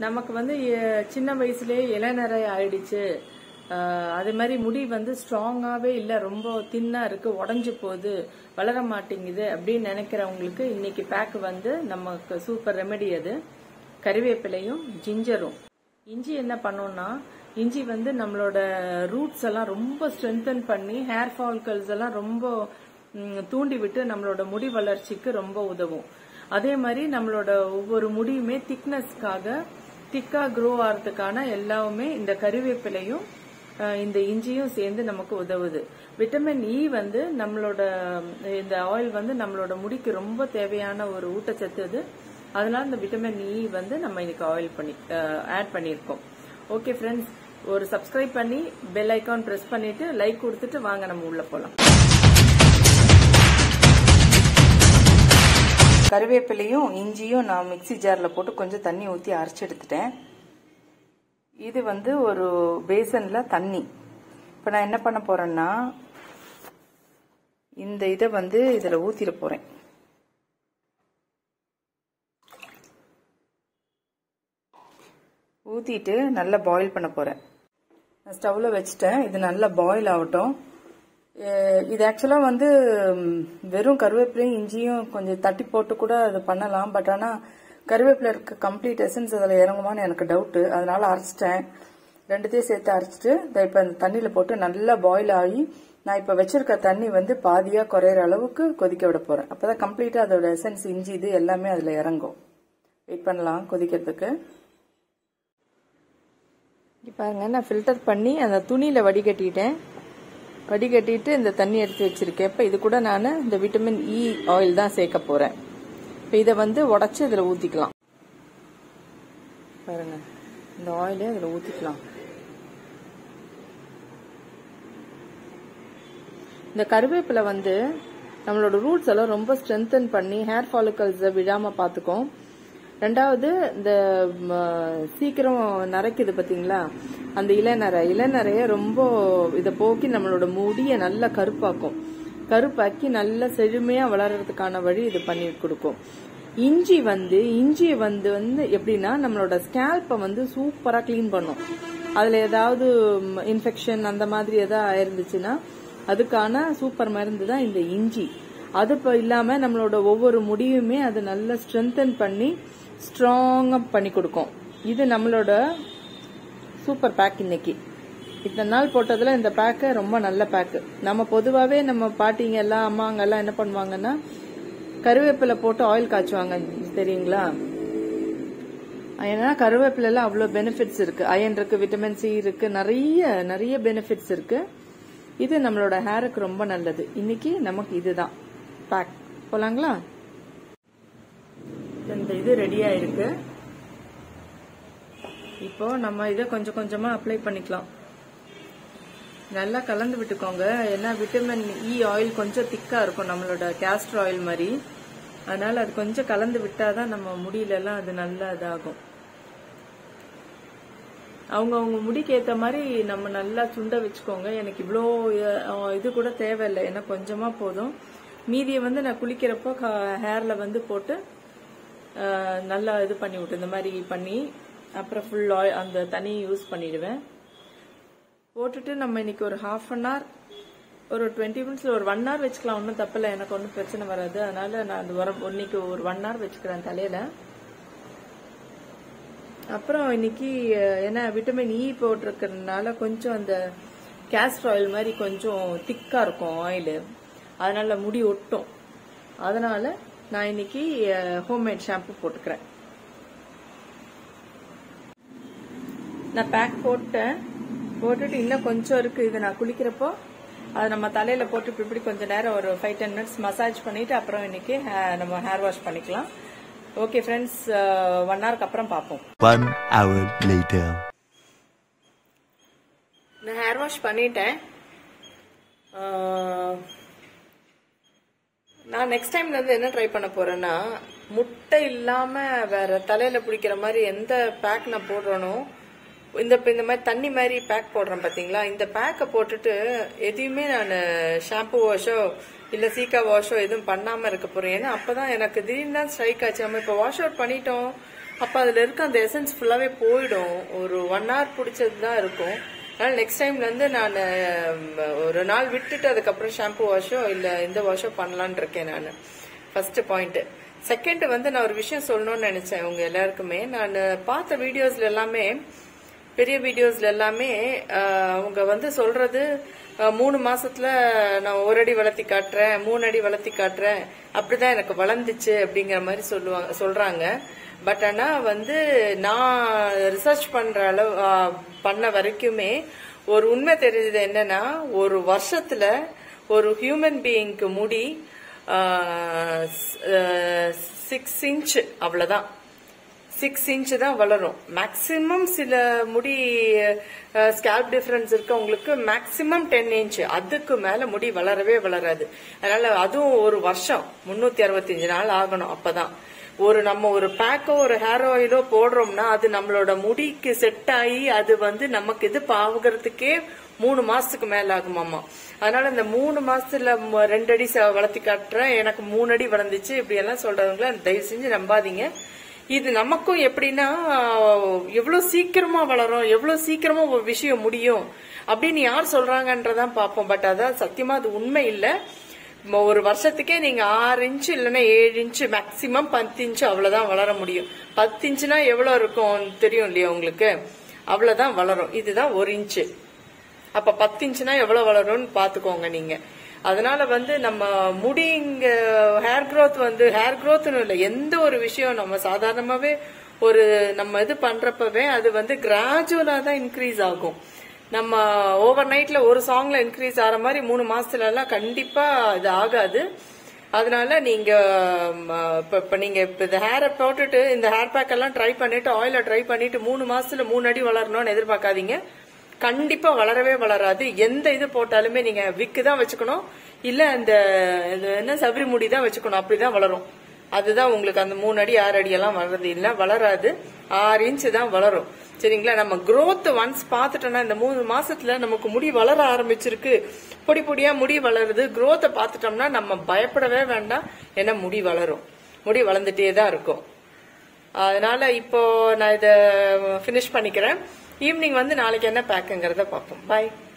நமக்கு வந்து சின்ன வயசுலயே இளநரை ஆயிடுச்சு, அதே மாதிரி முடி வந்து ஸ்ட்ராங்காவே இல்ல, ரொம்ப தின்னா இருக்கு, உடஞ்சு போகுது, வளர மாட்டேங்குது அப்படின்னு நினைக்கிறவங்களுக்கு இன்னைக்கு பேக் வந்து நமக்கு சூப்பர் ரெமெடி. அது கறிவேப்பிலையும் ஜிஞ்சரும். இஞ்சி என்ன பண்ணோம்னா, இஞ்சி வந்து நம்மளோட ரூட்ஸ் எல்லாம் ரொம்ப ஸ்ட்ரென்தன் பண்ணி ஹேர் ஃபாலிகல்ஸ் எல்லாம் ரொம்ப தூண்டி விட்டு நம்மளோட முடி வளர்ச்சிக்கு ரொம்ப உதவும். அதே மாதிரி நம்மளோட ஒவ்வொரு முடியுமே திக்னஸ்க்காக திக்கா க்ரோ ஆகிறதுக்கான எல்லாமே இந்த கறிவேப்பிலையும் இந்த இஞ்சியும் சேர்ந்து நமக்கு உதவுது. விட்டமின் இ வந்து நம்மளோட இந்த ஆயில் வந்து நம்மளோட முடிக்கு ரொம்ப தேவையான ஒரு ஊட்டச்சத்து அது. அதனால இந்த விட்டமின் இ வந்து நம்ம இன்னைக்கு ஆயில் ஆட் பண்ணியிருக்கோம். ஓகே ஃப்ரெண்ட்ஸ், ஒரு சப்ஸ்கிரைப் பண்ணி பெல் ஐக்கான் பிரஸ் பண்ணிட்டு லைக் கொடுத்துட்டு வாங்க நம்ம உள்ள போலாம். கறிவேப்பிலையும் இஞ்சியும் நான் மிக்சி ஜார்ல போட்டு கொஞ்சம் தண்ணி ஊற்றி அரைச்சி எடுத்துட்டேன். இது வந்து ஒரு பேசன்ல தண்ணி. இப்போ நான் என்ன பண்ண போறேன்னா, இந்த இதை வந்து இதுல ஊத்திட போறேன். ஊத்திட்டு நல்லா பாயில் பண்ண போறேன். நான் ஸ்டவ்ல வச்சுட்டேன். இது நல்லா பாயில் ஆகட்டும். இது ஆக்சுவலா வந்து வெறும் கருவேப்பிலையும் இஞ்சியும் கொஞ்சம் தட்டி போட்டு கூட அது பண்ணலாம். பட் ஆனா கருவேப்பிலை இருக்க கம்ப்ளீட் எசன்ஸ் அதில் இறங்குமான்னு எனக்கு டவுட்டு. அதனால அரைச்சிட்டேன். ரெண்டுத்தையும் சேர்த்து அரைச்சிட்டு இப்போ இந்த தண்ணியில் போட்டு நல்லா பாயில் ஆகி நான் இப்போ வச்சிருக்க தண்ணி வந்து பாதியாக குறையிற அளவுக்கு கொதிக்க விட போகிறேன். அப்போ தான் கம்ப்ளீட்டாக அதோட எசன்ஸ் இஞ்சி இது எல்லாமே அதில் இறங்கும். வெயிட் பண்ணலாம் கொதிக்கிறதுக்கு. இப்போ பாருங்க, நான் ஃபில்டர் பண்ணி அந்த துணியில் வடிகட்டிட்டேன். வடிகட்டிட்டு இந்த தண்ணி எடுத்து வச்சிருக்கேன். இப்போ இது கூட நான் இந்த விட்டமின் இ ஆயில் தான் சேர்க்க போகிறேன். இப்போ இதை வந்து உடச்சி இதில் ஊற்றிக்கலாம். பாருங்க, இந்த ஆயிலே அதில் ஊற்றிக்கலாம். இந்த கருவேப்பிலை வந்து நம்மளோட ரூட்ஸ் எல்லாம் ரொம்ப ஸ்ட்ரென்தன் பண்ணி ஹேர் ஃபாலிகல்ஸை விடாமல் பார்த்துக்கும். ரெண்டாவது, இந்த சீக்கிரம் நரைக்குது பார்த்தீங்களா, அந்த இளநரைய ரொம்ப இதை போக்கி நம்மளோட முடியை நல்லா கருப்பாக்கி நல்ல செழுமையா வளர்றதுக்கான வழி இது பண்ணி கொடுக்கும். இஞ்சியை வந்து எப்படின்னா நம்மளோட ஸ்கேல்பை வந்து சூப்பரா கிளீன் பண்ணும். அதுல ஏதாவது இன்ஃபெக்ஷன் அந்த மாதிரி ஏதாவது ஆயிருந்துச்சுன்னா அதுக்கான சூப்பர் மருந்து தான் இந்த இஞ்சி. அது இல்லாம நம்மளோட ஒவ்வொரு முடியுமே அது நல்லா ஸ்ட்ரென்தன் பண்ணி ஸ்ட்ராங்கா பண்ணி கொடுக்கும். இது நம்மளோட சூப்பர் பேக். இன்னைக்கு இத்தனை நாள் போட்டதுல இந்த பேக்கு ரொம்ப நல்ல பேக்கு. நம்ம பொதுவாகவே நம்ம பாட்டிங்க எல்லாம் அம்மாங்க எல்லாம் என்ன பண்ணுவாங்கன்னா கருவேப்பிலை போட்டு ஆயில் காய்ச்சுவாங்க, தெரியுங்களா? ஏன்னா கருவேப்பிலை அவ்வளோ பெனிஃபிட்ஸ் இருக்கு. அயன் இருக்கு, விட்டமின் சி இருக்கு, நிறைய பெனிஃபிட்ஸ் இருக்கு. இது நம்மளோட ஹேருக்கு ரொம்ப நல்லது. இன்னைக்கு நமக்கு இதுதான் பேக். போலாங்களா? இந்த இது ரெடியா இருக்கு. இப்போ நம்ம இதை கொஞ்சம் கொஞ்சமா அப்ளை பண்ணிக்கலாம். நல்லா கலந்து விட்டுக்கோங்க. ஏன்னா விட்டமின் இ ஆயில் கொஞ்சம் திக்கா இருக்கும், நம்மளோட கேஸ்டர் ஆயில் மாதிரி. அதனால அது கொஞ்சம் கலந்து விட்டாதான் நம்ம முடியில எல்லாம் அது நல்லா இதாகும். அவங்க முடிக்கு ஏற்ற மாதிரி நம்ம நல்லா சுண்ட வச்சுக்கோங்க. எனக்கு இவ்வளோ இது கூட தேவையில்லை, ஏன்னா கொஞ்சமா போதும். மீதியை வந்து நான் குளிக்கிறப்போ ஹேர்ல வந்து போட்டு நல்லா இது பண்ணி விட்டு இந்த மாதிரி பண்ணி அப்புறம் ஃபுல் ஆயில் அந்த தண்ணி யூஸ் பண்ணிடுவேன். போட்டுட்டு நம்ம இன்னைக்கு ஒரு ½ அன் ஹவர், ஒரு 20 மினிட்ஸ்ல ஒரு 1 ஹவர் வச்சுக்கலாம். ஒன்றும் தப்பில்லை, எனக்கு ஒன்றும் பிரச்சனை வராது. அதனால நான் இன்னைக்கு ஒரு 1 ஹவர் வச்சுக்கிறேன் தலையில. அப்புறம் இன்னைக்கு ஏன்னா விட்டமின் இ போட்டிருக்கிறதுனால கொஞ்சம் அந்த கேஸ்டர் ஆயில் மாதிரி கொஞ்சம் திக்கா இருக்கும் ஆயில், அதனால முடி ஒட்டும். அதனால நான் இன்னைக்கு ஹோம்மேட் ஷாம்பு போட்டுக்கிறேன். நான் பேக் போட்டுட்டு இன்னும் கொஞ்சம் இருக்கு. இது நான் குளிக்கிறப்போ அது நம்ம தலையில போட்டு இப்படி கொஞ்சம் நேரம் ஒரு 5-10 மினிட்ஸ் மசாஜ் பண்ணிட்டு அப்புறம் இன்னைக்கு நம்ம ஹேர் வாஷ் பண்ணிக்கலாம். ஓகே ஃப்ரெண்ட்ஸ், 1 ஹவருக்கு அப்புறம் பார்ப்போம். 1 hour later. நான் ஹேர் வாஷ் பண்ணிட்டேன். நான் நெக்ஸ்ட் டைம்ல இருந்து என்ன ட்ரை பண்ண போறேன்னா, முட்டை இல்லாம வேற தலையில பிடிக்கிற மாதிரி எந்த பேக் நான் போடுறேனோ, இந்த மாதிரி தண்ணி மாதிரி பேக் போடுறேன் பாத்தீங்களா, இந்த பேக்கை போட்டுட்டு எதையுமே நான் ஷாம்பு வாஷோ இல்ல சீக்கா வாஷோ எதுவும் பண்ணாம இருக்க போறேன். ஏன்னா அப்பதான் எனக்கு திடீர்னு தான் ஸ்ட்ரைக் ஆச்சு. நம்ம இப்ப வாஷ் அவுட் பண்ணிட்டோம், அப்ப அதுல இருக்க அந்த எசன்ஸ் ஃபுல்லாவே போயிடும். ஒரு 1 hour பிடிச்சதுதான் இருக்கும். அதனால நெக்ஸ்ட் டைம்ல இருந்து நான் ஒரு நாள் விட்டுட்டு அதுக்கப்புறம் ஷாம்பு வாஷோ இல்ல இந்த வாஷோ பண்ணலான் இருக்கேன் நான். First point. செகண்ட் வந்து நான் ஒரு விஷயம் சொல்லணும்னு நினைச்சேன் உங்க எல்லாருக்குமே. நான் பார்த்த வீடியோஸ்ல எல்லாமே, பெரிய வீடியோஸ்ல எல்லாமே அவங்க வந்து சொல்றது 3 மாசத்துல நான் 1 அடி வளர்த்தி காட்டுறேன், 3 அடி வளர்த்தி காட்டுறேன், அப்படிதான் எனக்கு வளர்ந்துச்சு அப்படிங்கிற மாதிரி சொல்றாங்க. பட் ஆனா வந்து நான் ரிசர்ச் பண்ண வரைக்குமே ஒரு உண்மை தெரிஞ்சது என்னன்னா, ஒரு வருஷத்துல ஒரு ஹியூமன் பீயிங்க்கு முடி 6 inch அவ்வளவுதான். 6 inch தான் வளரும். மேக்சிமம் சில முடி ஸ்கேல்ப் டிஃபரன்ஸ் இருக்கவங்களுக்கு மேக்சிமம் 10 inch, அதுக்கு மேல முடி வளரவே வளராது. அதனால அதுவும் ஒரு வருஷம் 365 நாள் ஆகணும். அப்பதான் நம்ம ஒரு பேக்கோ ஒரு ஹேர் ஆயிலோ போடுறோம்னா அது நம்மளோட முடிக்கு செட் ஆகி அது வந்து நமக்கு இது ஆகுறதுக்கே 3 மாசத்துக்கு மேல ஆகுமாமா. அதனால இந்த 3 மாசத்துல 2 அடி வளர்த்தி காட்டுறேன், எனக்கு 3 அடி வளர்ந்துச்சு இப்படி எல்லாம் சொல்றவங்கள தயவு செஞ்சு நம்பாதீங்க. இது நமக்கும் எப்படின்னா எவ்வளவு சீக்கிரமா வளரும், எவ்வளவு சீக்கிரமா ஒரு விஷயம் முடியும் அப்படின்னு யார் சொல்றாங்கன்றதான் பார்ப்போம். பட் அதான் சத்தியமா அது உண்மை இல்ல. ஒரு வருஷத்துக்கே நீங்க 6 inch இல்லைன்னா 7 inch, மேக்சிமம் 10 inch அவ்வளவுதான் வளர முடியும். 10 inchனா எவ்வளவு இருக்கும் தெரியும் இல்லையா உங்களுக்கு? அவ்வளவுதான் வளரும். இதுதான் 1 inch. அப்ப 10 inchனா எவ்வளவு வளரும்னு பாத்துக்கோங்க நீங்க. அதனால வந்து நம்ம முடி இங்க ஹேர் க்ரோத் வந்து ஹேர் க்ரோத்னு இல்ல, எந்த ஒரு விஷயம் நம்ம சாதாரணமாவே ஒரு நம்ம இது பண்றப்பவே அது வந்து கிராஜுவலா தான் இன்க்ரீஸ் ஆகும். நம்ம ஓவர் நைட்ல ஒரு சாங்ல இன்க்ரீஸ் ஆகிற மாதிரி 3 மாசத்துல எல்லாம் கண்டிப்பா இது ஆகாது. அதனால நீங்க இப்ப நீங்க இந்த ஹேரை போட்டுட்டு இந்த ஹேர் பேக் எல்லாம் ட்ரை பண்ணிட்டு ஆயில ட்ரை பண்ணிட்டு 3 மாசத்துல 3 அடி வளரணும்னு எதிர்பார்க்காதீங்க. கண்டிப்பா வளரவே வளராது. எந்த இது போட்டாலுமே நீங்க விக்கு தான் வச்சுக்கணும், இல்ல இந்த என்ன சபரி முடி தான் வச்சுக்கணும், அப்படிதான் வளரும். அதுதான் உங்களுக்கு அந்த 3 அடி 6 அடி எல்லாம் வளருது இல்ல, வளராது. 6 inch தான் வளரும். சரிங்களா? நம்ம growth ஒன்ஸ் பாத்துட்டோம்னா இந்த 3 மாசத்துல நமக்கு முடி வளர ஆரம்பிச்சிருக்கு, பொடி பொடியா முடி வளருது, growth பாத்துட்டோம்னா நம்ம பயப்படவே வேண்டாம். ஏன்னா முடி வளரும், முடி வளர்ந்துட்டே தான் இருக்கும். அதனால இப்போ நான் இத பினிஷ் பண்ணிக்கிறேன். ஈவினிங் வந்து நாளைக்கு என்ன பேக்குங்கிறத பார்ப்போம். பாய்.